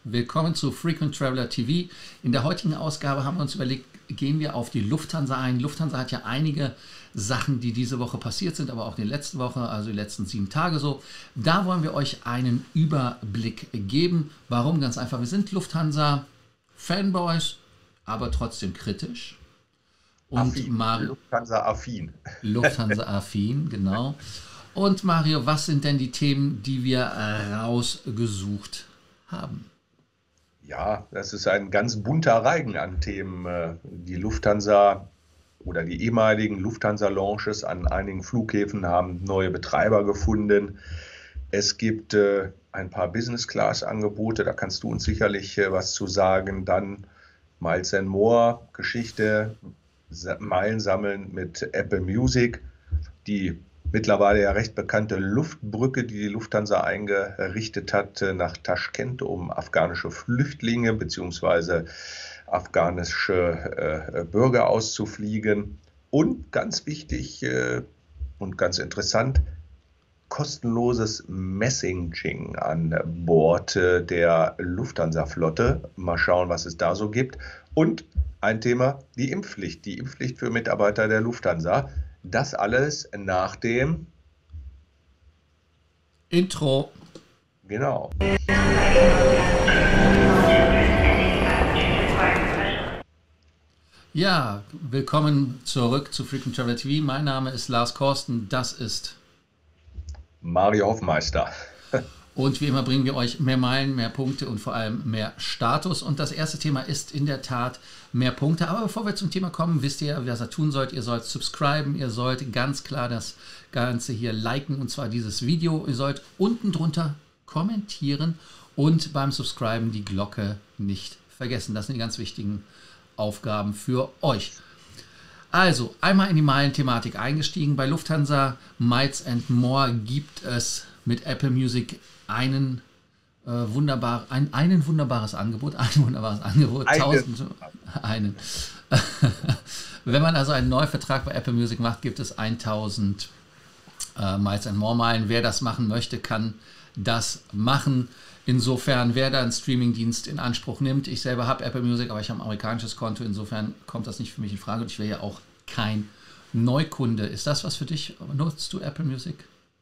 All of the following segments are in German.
willkommen zu Frequent Traveler TV. In der heutigen Ausgabe haben wir uns überlegt, gehen wir auf die Lufthansa ein. Lufthansa hat ja einige Sachen, die diese Woche passiert sind, aber auch in der letzten Woche, also die letzten 7 Tage so. Da wollen wir euch einen Überblick geben. Warum? Ganz einfach, wir sind Lufthansa-Fanboys, aber trotzdem kritisch. Und Lufthansa-affin. Lufthansa-affin, genau. Und Mario, was sind denn die Themen, die wir rausgesucht haben? Ja, das ist ein ganz bunter Reigen an Themen. Die Lufthansa oder die ehemaligen Lufthansa-Lounges an einigen Flughäfen haben neue Betreiber gefunden. Es gibt ein paar Business-Class-Angebote, da kannst du uns sicherlich was zu sagen. Dann Miles & More Geschichte, Meilen sammeln mit Apple Music, die mittlerweile ja recht bekannte Luftbrücke, die die Lufthansa eingerichtet hat nach Taschkent, um afghanische Flüchtlinge bzw. afghanische Bürger auszufliegen. Und ganz wichtig und ganz interessant, kostenloses Messaging an Bord der Lufthansa-Flotte. Mal schauen, was es da so gibt. Und ein Thema, die Impfpflicht. Die Impfpflicht für Mitarbeiter der Lufthansa. Das alles nach dem Intro. Genau. Ja, willkommen zurück zu Frequent Traveler TV. Mein Name ist Lars Korsten, das ist Mario Hoffmeister. Und wie immer bringen wir euch mehr Meilen, mehr Punkte und vor allem mehr Status. Und das erste Thema ist in der Tat mehr Punkte. Aber bevor wir zum Thema kommen, wisst ihr, was ihr tun sollt. Ihr sollt subscriben, ihr sollt ganz klar das Ganze hier liken, und zwar dieses Video. Ihr sollt unten drunter kommentieren und beim Subscriben die Glocke nicht vergessen. Das sind die ganz wichtigen Aufgaben für euch. Also, einmal in die Meilen-Thematik eingestiegen. Bei Lufthansa Miles & More gibt es mit Apple Music ein wunderbares Angebot. Wenn man also einen Neuvertrag bei Apple Music macht, gibt es 1000 Miles & More Meilen. Wer das machen möchte, kann das machen. Insofern, wer da einen Streamingdienst in Anspruch nimmt, ich selber habe Apple Music, aber ich habe ein amerikanisches Konto, insofern kommt das nicht für mich in Frage und ich wäre ja auch kein Neukunde. Ist das was für dich? Nutzt du Apple Music?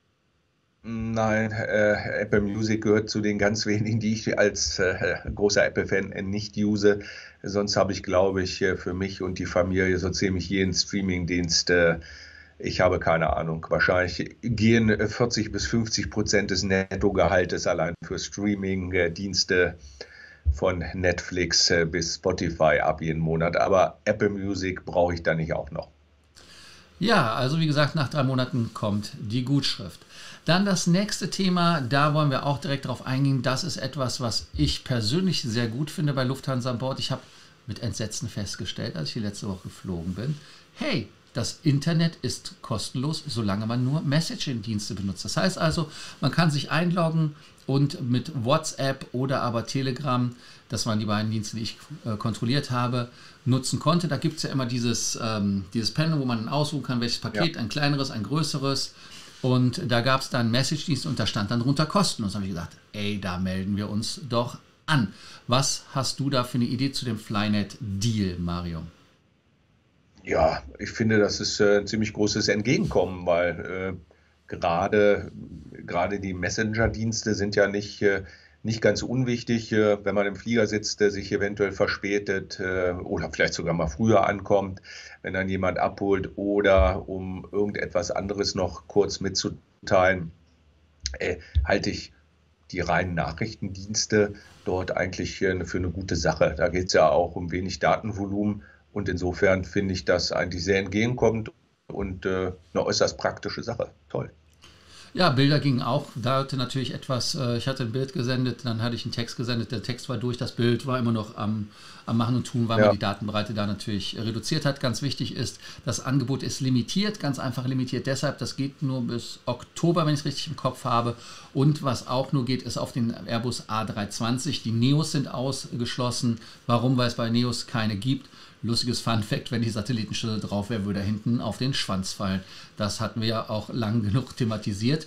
Nein, Apple Music gehört zu den ganz wenigen, die ich als großer Apple-Fan nicht use. Sonst habe ich, glaube ich, für mich und die Familie so ziemlich jeden Streamingdienst. Ich habe keine Ahnung. Wahrscheinlich gehen 40-50% des Nettogehaltes allein für Streaming-Dienste von Netflix bis Spotify ab jeden Monat. Aber Apple Music brauche ich da nicht auch noch. Ja, also wie gesagt, nach 3 Monaten kommt die Gutschrift. Dann das nächste Thema, da wollen wir auch direkt drauf eingehen. Das ist etwas, was ich persönlich sehr gut finde bei Lufthansa an Bord. Ich habe mit Entsetzen festgestellt, als ich die letzte Woche geflogen bin, hey, das Internet ist kostenlos, solange man nur Messaging-Dienste benutzt. Das heißt also, man kann sich einloggen und mit WhatsApp oder aber Telegram, das waren die beiden Dienste, die ich kontrolliert habe, nutzen konnte. Da gibt es ja immer dieses Panel, wo man dann aussuchen kann, welches Paket, ein kleineres, ein größeres. Und da gab es dann Message-Dienst und da stand dann drunter kostenlos. Da habe ich gedacht, ey, da melden wir uns doch an. Was hast du da für eine Idee zu dem Flynet-Deal, Mario? Ja, ich finde, das ist ein ziemlich großes Entgegenkommen, weil gerade die Messenger-Dienste sind ja nicht ganz unwichtig, wenn man im Flieger sitzt, der sich eventuell verspätet oder vielleicht sogar mal früher ankommt, wenn dann jemand abholt oder um irgendetwas anderes noch kurz mitzuteilen, halte ich die reinen Nachrichtendienste dort eigentlich für eine gute Sache. Da geht es ja auch um wenig Datenvolumen und insofern finde ich das eigentlich sehr entgegenkommend und eine äußerst praktische Sache. Toll. Ja, Bilder gingen auch. Da hatte natürlich etwas, ich hatte ein Bild gesendet, dann hatte ich einen Text gesendet, der Text war durch, das Bild war immer noch am Machen und Tun, weil man die Datenbreite da natürlich reduziert hat. Ganz wichtig ist, das Angebot ist limitiert, ganz einfach limitiert deshalb, das geht nur bis Oktober, wenn ich es richtig im Kopf habe. Und was auch nur geht, ist auf den Airbus A320. Die Neos sind ausgeschlossen. Warum? Weil es bei Neos keine gibt. Lustiges Funfact, wenn die Satellitenschüssel drauf wäre, würde er hinten auf den Schwanz fallen. Das hatten wir ja auch lang genug thematisiert.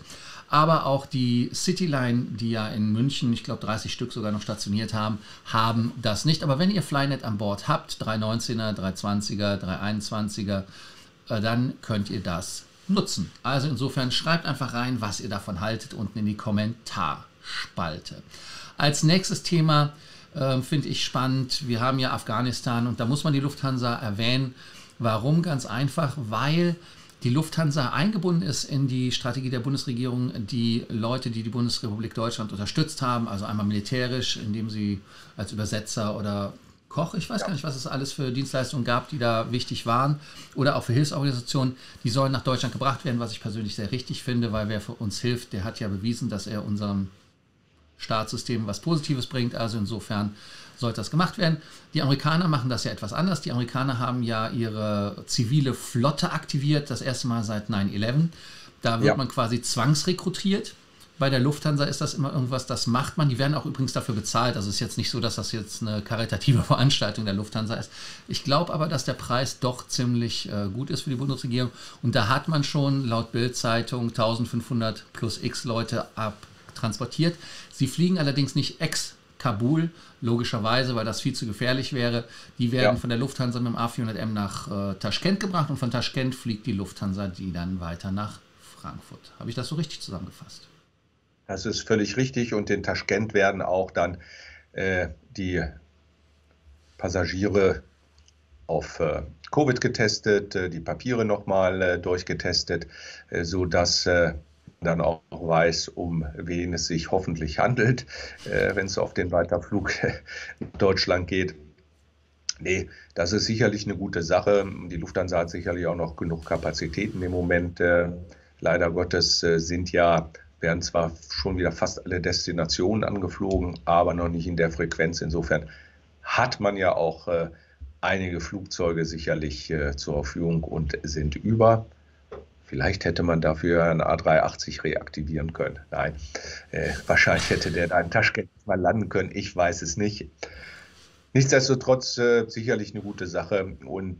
Aber auch die Cityline, die ja in München, ich glaube 30 Stück sogar noch stationiert haben, haben das nicht. Aber wenn ihr Flynet an Bord habt, 319er, 320er, 321er, dann könnt ihr das nutzen. Also insofern schreibt einfach rein, was ihr davon haltet, unten in die Kommentarspalte. Als nächstes Thema finde ich spannend, wir haben ja Afghanistan und da muss man die Lufthansa erwähnen. Warum? Ganz einfach, weil die Lufthansa eingebunden ist in die Strategie der Bundesregierung, die Leute, die die Bundesrepublik Deutschland unterstützt haben, also einmal militärisch, indem sie als Übersetzer oder Koch, ich weiß gar nicht, was es alles für Dienstleistungen gab, die da wichtig waren, oder auch für Hilfsorganisationen, die sollen nach Deutschland gebracht werden, was ich persönlich sehr richtig finde, weil wer für uns hilft, der hat ja bewiesen, dass er unserem Staatssystem was Positives bringt, also insofern sollte das gemacht werden. Die Amerikaner machen das ja etwas anders. Die Amerikaner haben ja ihre zivile Flotte aktiviert, das erste Mal seit 9/11. Da wird man quasi zwangsrekrutiert. Bei der Lufthansa ist das immer irgendwas, das macht man. Die werden auch übrigens dafür bezahlt. Also es ist jetzt nicht so, dass das jetzt eine karitative Veranstaltung der Lufthansa ist. Ich glaube aber, dass der Preis doch ziemlich gut ist für die Bundesregierung. Und da hat man schon laut Bild-Zeitung 1500 plus x Leute abtransportiert. Sie fliegen allerdings nicht ex-Kabul, logischerweise, weil das viel zu gefährlich wäre. Die werden von der Lufthansa mit dem A400M nach Taschkent gebracht und von Taschkent fliegt die Lufthansa die dann weiter nach Frankfurt. Habe ich das so richtig zusammengefasst? Das ist völlig richtig und in Taschkent werden auch dann die Passagiere auf Covid getestet, die Papiere nochmal durchgetestet, sodass dann auch weiß, um wen es sich hoffentlich handelt, wenn es auf den Weiterflug nach Deutschland geht. Nee, das ist sicherlich eine gute Sache. Die Lufthansa hat sicherlich auch noch genug Kapazitäten im Moment. Leider Gottes werden zwar schon wieder fast alle Destinationen angeflogen, aber noch nicht in der Frequenz. Insofern hat man ja auch einige Flugzeuge sicherlich zur Verfügung und sind über. Vielleicht hätte man dafür einen A380 reaktivieren können. Nein, wahrscheinlich hätte der da in Taschkent mal landen können. Ich weiß es nicht. Nichtsdestotrotz sicherlich eine gute Sache. Und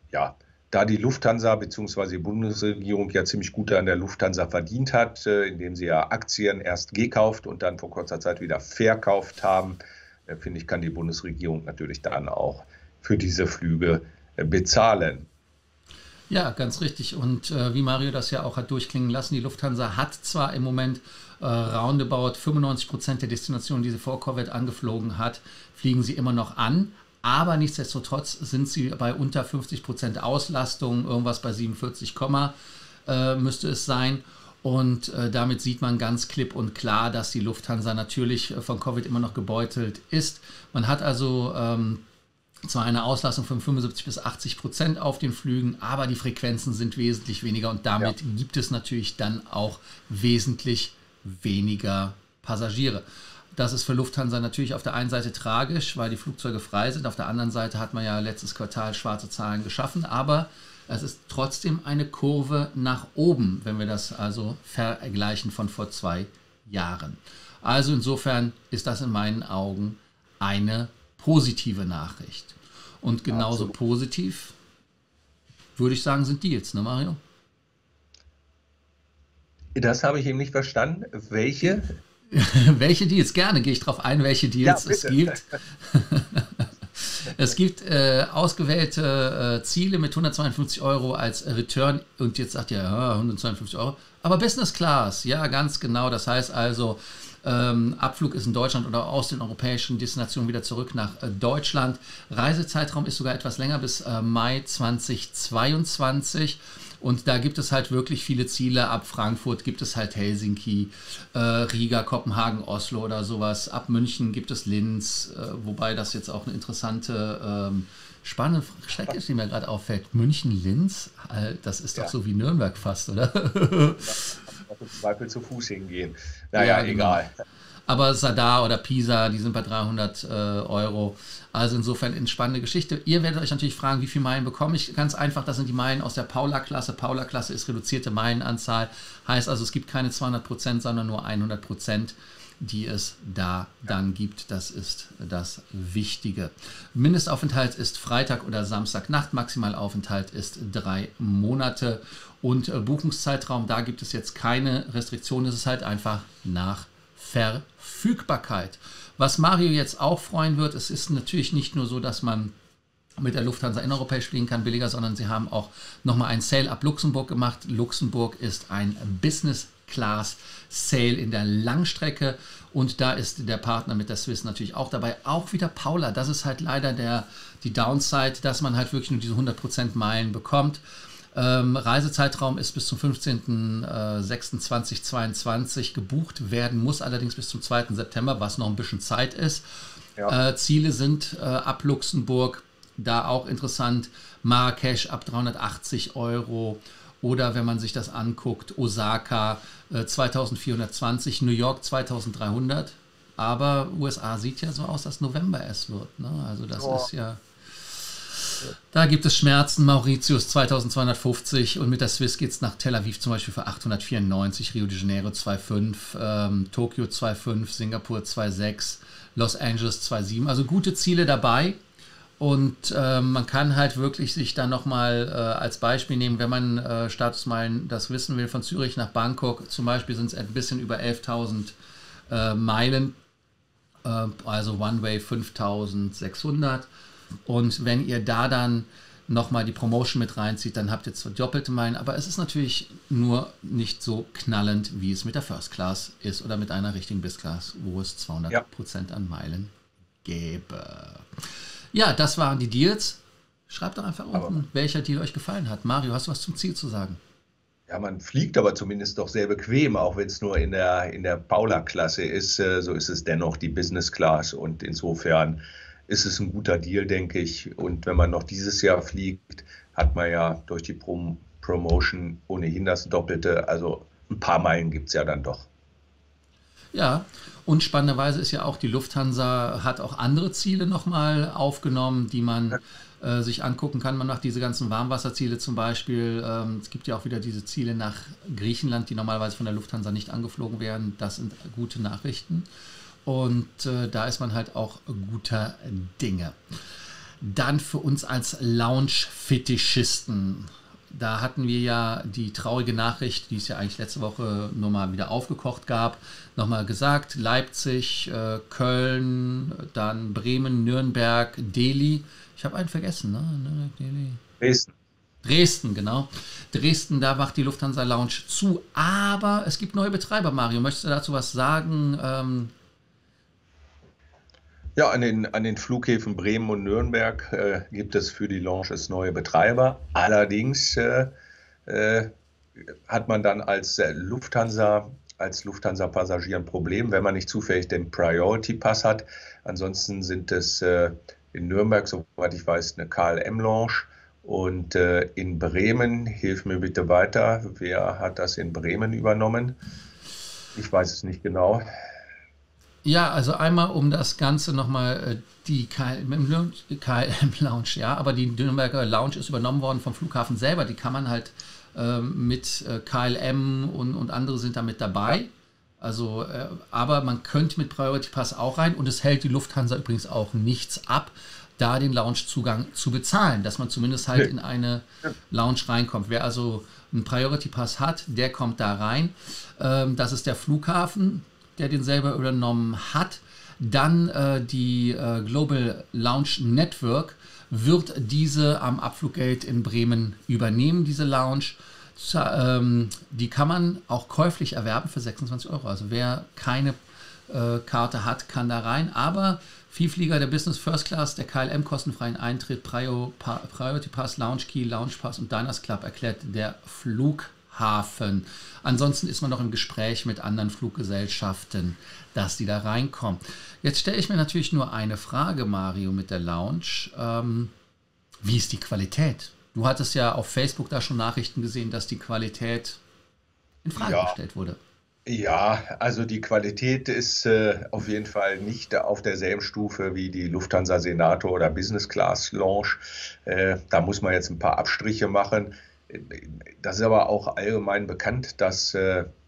da die Lufthansa bzw. die Bundesregierung ja ziemlich gut an der Lufthansa verdient hat, indem sie ja Aktien erst gekauft und dann vor kurzer Zeit wieder verkauft haben, finde ich, kann die Bundesregierung natürlich dann auch für diese Flüge bezahlen. Ja, ganz richtig. Und wie Mario das ja auch hat durchklingen lassen, die Lufthansa hat zwar im Moment roundabout 95% der Destinationen, die sie vor Covid angeflogen hat, fliegen sie immer noch an. Aber nichtsdestotrotz sind sie bei unter 50% Auslastung, irgendwas bei 47, müsste es sein. Und damit sieht man ganz klipp und klar, dass die Lufthansa natürlich von Covid immer noch gebeutelt ist. Man hat also zwar eine Auslastung von 75 bis 80% auf den Flügen, aber die Frequenzen sind wesentlich weniger und damit gibt es natürlich dann auch wesentlich weniger Passagiere. Das ist für Lufthansa natürlich auf der einen Seite tragisch, weil die Flugzeuge frei sind. Auf der anderen Seite hat man ja letztes Quartal schwarze Zahlen geschaffen, aber es ist trotzdem eine Kurve nach oben, wenn wir das also vergleichen von vor 2 Jahren. Also insofern ist das in meinen Augen eine positive Nachricht. Und genauso positiv, würde ich sagen, sind Deals, ne Mario? Das habe ich eben nicht verstanden. Welche? Welche Deals? Gerne gehe ich darauf ein, welche Deals es gibt. Es gibt ausgewählte Ziele mit 152 € als Return und jetzt sagt ihr, ja, 152 €, aber Business Class, ja, ganz genau. Das heißt also, Abflug ist in Deutschland oder aus den europäischen Destinationen wieder zurück nach Deutschland. Reisezeitraum ist sogar etwas länger, bis Mai 2022. Und da gibt es halt wirklich viele Ziele. Ab Frankfurt gibt es halt Helsinki, Riga, Kopenhagen, Oslo oder sowas. Ab München gibt es Linz, wobei das jetzt auch eine interessante, spannende Strecke ist, die mir gerade auffällt. München-Linz, das ist doch so wie Nürnberg fast, oder? Auch im Zweifel zu Fuß hingehen. Naja, genau. Egal. Aber Sadar oder Pisa, die sind bei 300 €. Also insofern eine spannende Geschichte. Ihr werdet euch natürlich fragen, wie viele Meilen bekomme ich? Ganz einfach, das sind die Meilen aus der Paula-Klasse. Paula-Klasse ist reduzierte Meilenanzahl. Heißt also, es gibt keine 200%, sondern nur 100%. die es da dann gibt. Das ist das Wichtige. Mindestaufenthalt ist Freitag oder Samstagnacht, Maximalaufenthalt ist 3 Monate und Buchungszeitraum, da gibt es jetzt keine Restriktion, es ist halt einfach nach Verfügbarkeit. Was Mario jetzt auch freuen wird, es ist natürlich nicht nur so, dass man mit der Lufthansa innereuropäisch fliegen kann, billiger, sondern sie haben auch nochmal ein Sale ab Luxemburg gemacht. Luxemburg ist ein Business-Class-Sale in der Langstrecke und da ist der Partner mit der Swiss natürlich auch dabei. Auch wieder Paula, das ist halt leider die Downside, dass man halt wirklich nur diese 100% Meilen bekommt. Reisezeitraum ist bis zum 15.06.2022 gebucht werden, muss allerdings bis zum 2. September, was noch ein bisschen Zeit ist. Ja. Ziele sind ab Luxemburg, da auch interessant, Marrakesch ab 380 Euro oder wenn man sich das anguckt, Osaka 2420, New York 2300, aber USA sieht ja so aus, dass November es wird. Ne? Also das ist ja... Da gibt es Schmerzen, Mauritius 2250 und mit der Swiss geht es nach Tel Aviv zum Beispiel für 894, Rio de Janeiro 2,5, Tokio 2,5, Singapur 2,6, Los Angeles 2,7, also gute Ziele dabei und man kann halt wirklich sich dann nochmal als Beispiel nehmen, wenn man Statusmeilen das wissen will, von Zürich nach Bangkok zum Beispiel sind es ein bisschen über 11.000 Meilen, also One-Way 5.600. Und wenn ihr da dann nochmal die Promotion mit reinzieht, dann habt ihr zwar doppelte Meilen, aber es ist natürlich nur nicht so knallend, wie es mit der First Class ist oder mit einer richtigen Business Class, wo es 200% an Meilen gäbe. Ja, das waren die Deals. Schreibt doch einfach unten, welcher Deal euch gefallen hat. Mario, hast du was zum Ziel zu sagen? Ja, man fliegt aber zumindest doch sehr bequem, auch wenn es nur in der Paula-Klasse ist. So ist es dennoch die Business Class und insofern ist es ein guter Deal, denke ich. Und wenn man noch dieses Jahr fliegt, hat man ja durch die Promotion ohnehin das Doppelte. Also ein paar Meilen gibt es ja dann doch. Ja, und spannenderweise ist ja auch, die Lufthansa hat auch andere Ziele nochmal aufgenommen, die man sich angucken kann. Man macht diese ganzen Warmwasserziele zum Beispiel. Es gibt ja auch wieder diese Ziele nach Griechenland, die normalerweise von der Lufthansa nicht angeflogen werden. Das sind gute Nachrichten. Und da ist man halt auch guter Dinge. Dann für uns als Lounge-Fetischisten. Da hatten wir ja die traurige Nachricht, die es ja eigentlich letzte Woche nochmal wieder aufgekocht gab, nochmal gesagt. Leipzig, Köln, dann Bremen, Nürnberg, Delhi. Ich habe einen vergessen, ne? Delhi. Dresden, genau. Dresden, da macht die Lufthansa Lounge zu. Aber es gibt neue Betreiber, Mario. Möchtest du dazu was sagen? Ja, an den Flughäfen Bremen und Nürnberg gibt es für die Lounges neue Betreiber. Allerdings hat man dann als Lufthansa-Passagier ein Problem, wenn man nicht zufällig den Priority Pass hat. Ansonsten sind es in Nürnberg, soweit ich weiß, eine KLM-Lounge. Und in Bremen, hilf mir bitte weiter, wer hat das in Bremen übernommen? Ich weiß es nicht genau. Ja, also einmal um das Ganze nochmal, die KLM Lounge, ja, aber die Nürnberger Lounge ist übernommen worden vom Flughafen selber. Die kann man halt mit KLM und andere sind da mit dabei. Also, aber man könnte mit Priority Pass auch rein und es hält die Lufthansa übrigens auch nichts ab, da den Loungezugang zu bezahlen, dass man zumindest halt in eine Lounge reinkommt. Wer also einen Priority Pass hat, der kommt da rein. Das ist der Flughafen, der den selber übernommen hat. Dann die Global Lounge Network wird diese am Abfluggate in Bremen übernehmen, diese Lounge. Die kann man auch käuflich erwerben für 26 Euro. Also wer keine Karte hat, kann da rein. Aber Vielflieger der Business First Class, der KLM kostenfreien Eintritt, Priority Pass, Lounge Key, Lounge Pass und Diners Club erklärt der Flughafen. Ansonsten ist man noch im Gespräch mit anderen Fluggesellschaften, dass die da reinkommen. Jetzt stelle ich mir natürlich nur eine Frage, Mario, mit der Lounge. Wie ist die Qualität? Du hattest ja auf Facebook da schon Nachrichten gesehen, dass die Qualität in Frage gestellt wurde. Ja, also die Qualität ist auf jeden Fall nicht auf derselben Stufe wie die Lufthansa Senator oder Business Class Lounge. Da muss man jetzt ein paar Abstriche machen. Das ist aber auch allgemein bekannt, dass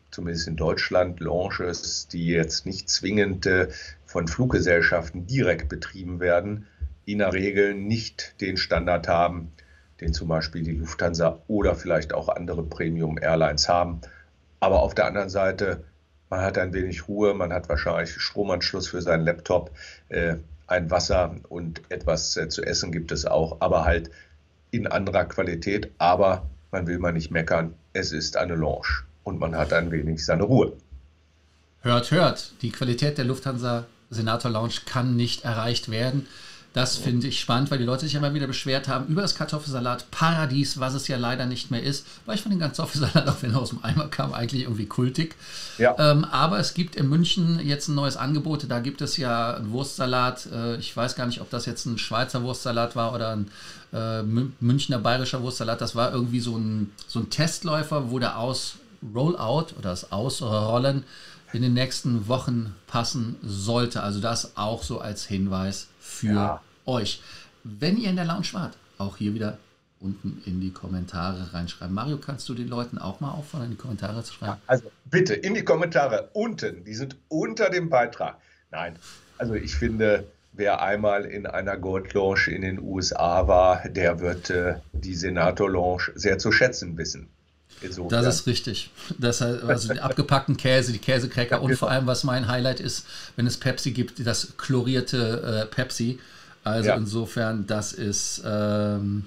zumindest in Deutschland, Lounges, die jetzt nicht zwingend von Fluggesellschaften direkt betrieben werden, in der Regel nicht den Standard haben, den zum Beispiel die Lufthansa oder vielleicht auch andere Premium-Airlines haben. Aber auf der anderen Seite, man hat ein wenig Ruhe, man hat wahrscheinlich Stromanschluss für seinen Laptop, ein Wasser und etwas zu essen gibt es auch, aber halt in anderer Qualität. Aber man will mal nicht meckern, es ist eine Lounge und man hat ein wenig seine Ruhe. Hört, hört, die Qualität der Lufthansa Senator Lounge kann nicht erreicht werden. Das finde ich spannend, weil die Leute sich immer wieder beschwert haben über das Kartoffelsalat-Paradies, was es ja leider nicht mehr ist. Weil ich fand den Kartoffelsalat, auch wenn er aus dem Eimer kam, eigentlich irgendwie kultig. Ja. Aber es gibt in München jetzt ein neues Angebot. Da gibt es ja einen Wurstsalat. Ich weiß gar nicht, ob das jetzt ein Schweizer Wurstsalat war oder ein Münchner bayerischer Wurstsalat. Das war irgendwie so ein Testläufer, wo der Rollout oder das Ausrollen in den nächsten Wochen passen sollte. Also das auch so als Hinweis für euch. Wenn ihr in der Lounge wart, auch hier wieder unten in die Kommentare reinschreiben. Mario, kannst du den Leuten auch mal auffordern, in die Kommentare zu schreiben? Also bitte in die Kommentare unten, die sind unter dem Beitrag. Nein, also ich finde, wer einmal in einer Gold Lounge in den USA war, der wird die Senator Lounge sehr zu schätzen wissen. Insofern. Das ist richtig. Also die abgepackten Käse, die Käsecracker und vor allem, was mein Highlight ist, wenn es Pepsi gibt, das chlorierte Pepsi. Also insofern, das ist Alles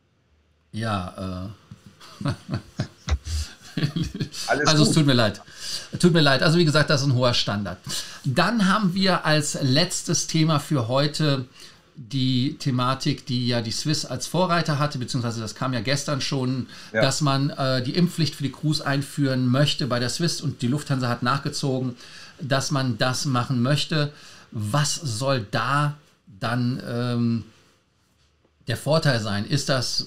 also gut. Es tut mir leid. Tut mir leid. Also wie gesagt, das ist ein hoher Standard. Dann haben wir als letztes Thema für heute die Thematik, die ja die Swiss als Vorreiter hatte, beziehungsweise das kam ja gestern schon, dass man die Impfpflicht für die Crews einführen möchte bei der Swiss und die Lufthansa hat nachgezogen, dass man das machen möchte. Was soll da dann der Vorteil sein? Ist das,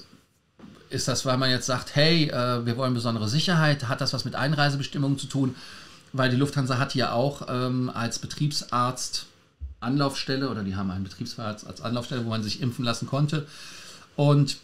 weil man jetzt sagt, hey, wir wollen besondere Sicherheit? Hat das was mit Einreisebestimmungen zu tun? Weil die Lufthansa hat ja auch als Betriebsarzt Anlaufstelle oder die haben einen Betriebsarzt als Anlaufstelle, wo man sich impfen lassen konnte. Und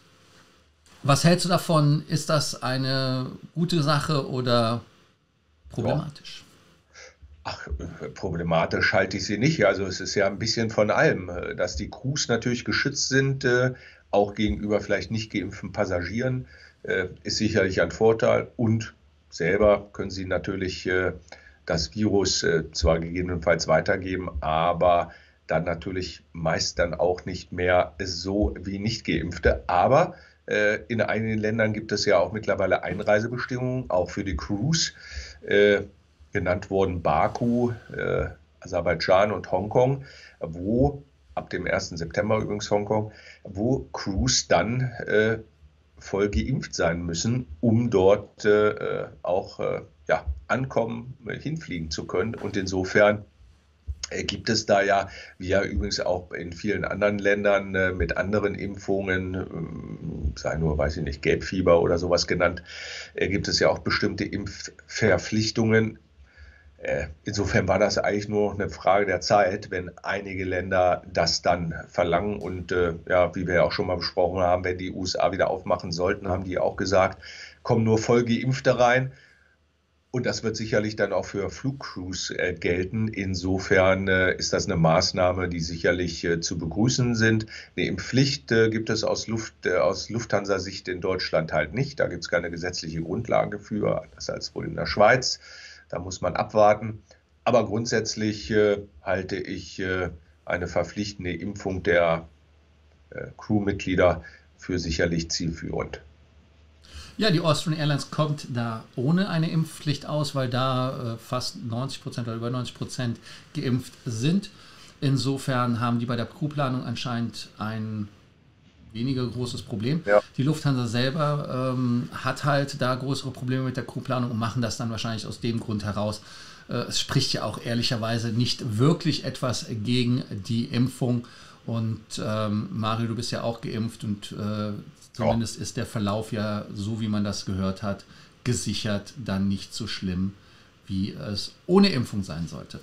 was hältst du davon? Ist das eine gute Sache oder problematisch? Ach, problematisch halte ich sie nicht. Also es ist ja ein bisschen von allem, dass die Crews natürlich geschützt sind, auch gegenüber vielleicht nicht geimpften Passagieren, ist sicherlich ein Vorteil. Und selber können sie natürlich das Virus zwar gegebenenfalls weitergeben, aber dann natürlich meist dann auch nicht mehr so wie Nicht-Geimpfte. Aber in einigen Ländern gibt es ja auch mittlerweile Einreisebestimmungen, auch für die Crews. Genannt wurden Baku, Aserbaidschan und Hongkong, wo ab dem 1. September übrigens Hongkong, wo Crews dann voll geimpft sein müssen, um dort auch ankommen, hinfliegen zu können. Und insofern gibt es da ja, wie ja übrigens auch in vielen anderen Ländern mit anderen Impfungen, sei nur, weiß ich nicht, Gelbfieber oder sowas genannt, gibt es ja auch bestimmte Impfverpflichtungen. Insofern war das eigentlich nur eine Frage der Zeit, wenn einige Länder das dann verlangen. Und wie wir ja auch schon mal besprochen haben, wenn die USA wieder aufmachen sollten, haben die auch gesagt, kommen nur voll Geimpfte rein. Und das wird sicherlich dann auch für Flugcrews gelten. Insofern ist das eine Maßnahme, die sicherlich zu begrüßen sind. Eine Impfpflicht gibt es aus Lufthansa-Sicht in Deutschland halt nicht. Da gibt es keine gesetzliche Grundlage für, anders als wohl in der Schweiz. Da muss man abwarten. Aber grundsätzlich halte ich eine verpflichtende Impfung der Crewmitglieder für sicherlich zielführend. Ja, die Austrian Airlines kommt da ohne eine Impfpflicht aus, weil da fast 90% oder über 90% geimpft sind. Insofern haben die bei der Crewplanung anscheinend ein weniger großes Problem. Ja. Die Lufthansa selber hat halt da größere Probleme mit der Crewplanung und machen das dann wahrscheinlich aus dem Grund heraus. Es spricht ja auch ehrlicherweise nicht wirklich etwas gegen die Impfung. Und Mario, du bist ja auch geimpft und zumindest ist der Verlauf ja, so wie man das gehört hat, gesichert dann nicht so schlimm, wie es ohne Impfung sein sollte.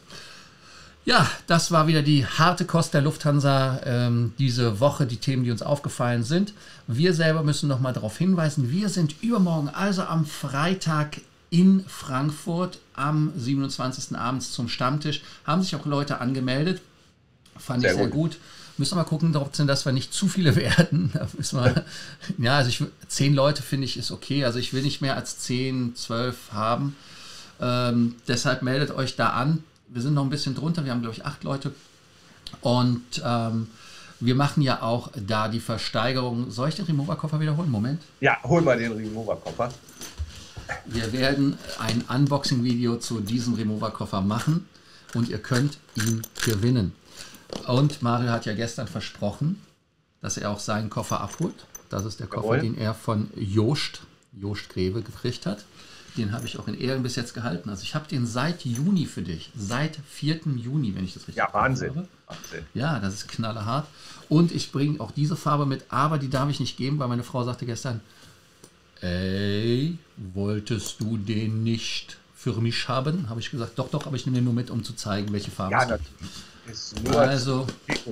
Ja, das war wieder die harte Kost der Lufthansa diese Woche, die Themen, die uns aufgefallen sind. Wir selber müssen noch mal darauf hinweisen, wir sind übermorgen, also am Freitag, in Frankfurt am 27. abends zum Stammtisch. Haben sich auch Leute angemeldet. Fand ich sehr gut. Müssen wir mal gucken, dass wir nicht zu viele werden. Da müssen wir, ja, also 10 Leute finde ich ist okay. Also ich will nicht mehr als 10, 12 haben. Deshalb meldet euch da an. Wir sind noch ein bisschen drunter. Wir haben, glaube ich, 8 Leute. Und wir machen ja auch da die Versteigerung. Soll ich den Remover-Koffer wiederholen? Moment. Ja, hol mal den Remover-Koffer. Wir werden ein Unboxing-Video zu diesem Remover-Koffer machen und ihr könnt ihn gewinnen. Und Mario hat ja gestern versprochen, dass er auch seinen Koffer abholt. Das ist der Koffer, den er von Joost Greve gekriegt hat. Den habe ich auch in Ehren bis jetzt gehalten. Also ich habe den seit Juni für dich. Seit 4. Juni, wenn ich das richtig habe. Ja, Wahnsinn. Wahnsinn. Ja, das ist knallhart. Und ich bringe auch diese Farbe mit, aber die darf ich nicht geben, weil meine Frau sagte gestern, ey, wolltest du den nicht für mich haben? Habe ich gesagt, doch, aber ich nehme den nur mit, um zu zeigen, welche Farbe es gibt. Also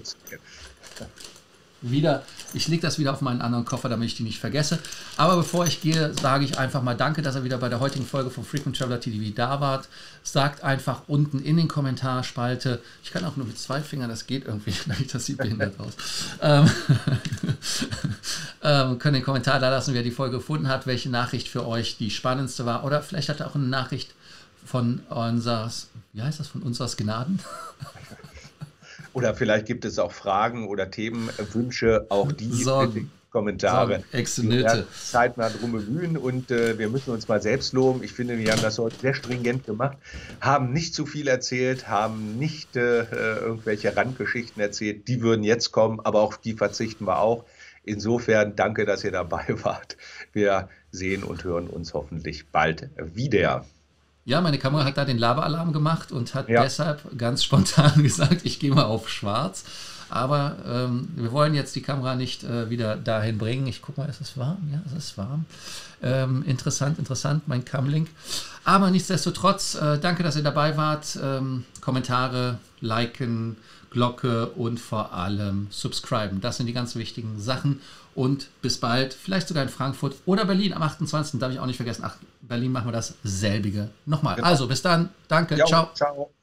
wieder, ich lege das wieder auf meinen anderen Koffer, damit ich die nicht vergesse. Aber bevor ich gehe, sage ich einfach mal danke, dass ihr wieder bei der heutigen Folge von Frequent Traveler TV da wart. Sagt einfach unten in den Kommentarspalte, ich kann auch nur mit 2 Fingern, das geht irgendwie, das sieht behindert aus. Können den Kommentar da lassen, wer die Folge gefunden hat, welche Nachricht für euch die spannendste war. Oder vielleicht hat er auch eine Nachricht von unseres, wie heißt das, von unseres Gnaden? Oder vielleicht gibt es auch Fragen oder Themenwünsche, auch die in die Kommentare. Wir zeitnah drum bemühen und wir müssen uns mal selbst loben. Ich finde, wir haben das heute sehr stringent gemacht, haben nicht zu viel erzählt, haben nicht irgendwelche Randgeschichten erzählt. Die würden jetzt kommen, aber auf die verzichten wir auch. Insofern danke, dass ihr dabei wart. Wir sehen und hören uns hoffentlich bald wieder. Ja, meine Kamera hat da den Lavaalarm gemacht und hat deshalb ganz spontan gesagt, ich gehe mal auf schwarz. Aber wir wollen jetzt die Kamera nicht wieder dahin bringen. Ich gucke mal, ist es warm? Ja, es ist warm. Interessant, mein Camlink. Aber nichtsdestotrotz, danke, dass ihr dabei wart. Kommentare, liken, Glocke und vor allem subscriben. Das sind die ganz wichtigen Sachen. Und bis bald, vielleicht sogar in Frankfurt oder Berlin am 28. Darf ich auch nicht vergessen. Berlin machen wir das selbige nochmal. Genau. Also bis dann. Danke. Ciao.